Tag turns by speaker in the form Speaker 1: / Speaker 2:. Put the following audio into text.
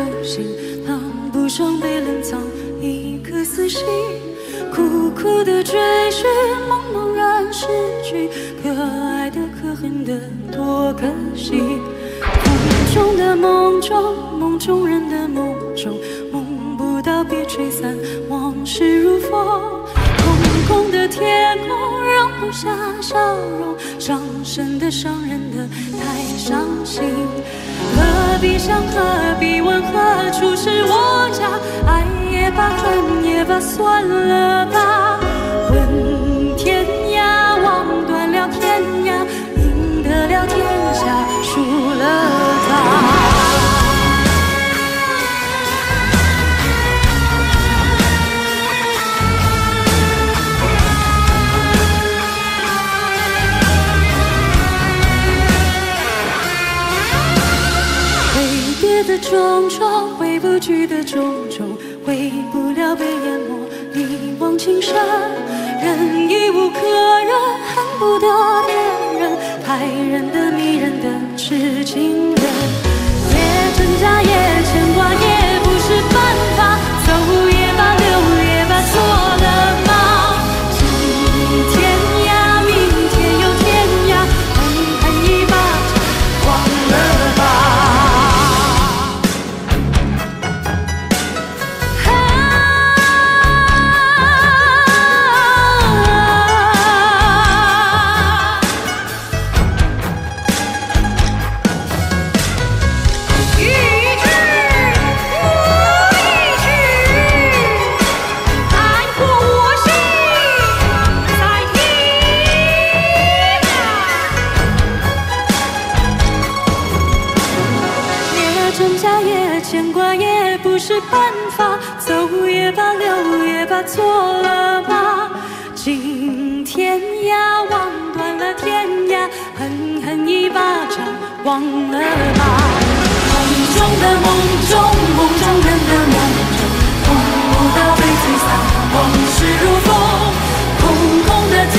Speaker 1: 心，浪不伤被冷藏一颗死心，苦苦的追寻，茫茫然失去，可爱的可恨的多可惜。梦中的梦中，梦中人的梦中，梦不到别吹散，往事如风。空空的天空容不下笑容，伤神的伤人的太伤心。何必想，何必问，何处是我家？爱也罢，恨也罢，算了吧。问天涯，望断了天涯，赢得了天下，输了他。的种种，回不去的种种，回不了被淹没一往情深。人已无可忍，恨不得别人，害人的迷人的是情人。也真假也牵挂，也不是办法，走也罢，留也罢，错了吗？今天呀，明天又天涯，狠狠一巴掌，忘了吧。牵挂也不是办法，走也罢，留也罢，错了吧。今天呀，望断了天涯，狠狠一巴掌，忘了吧。梦中的梦中，梦中人的梦中，梦不到被吹散，往事如风。空空的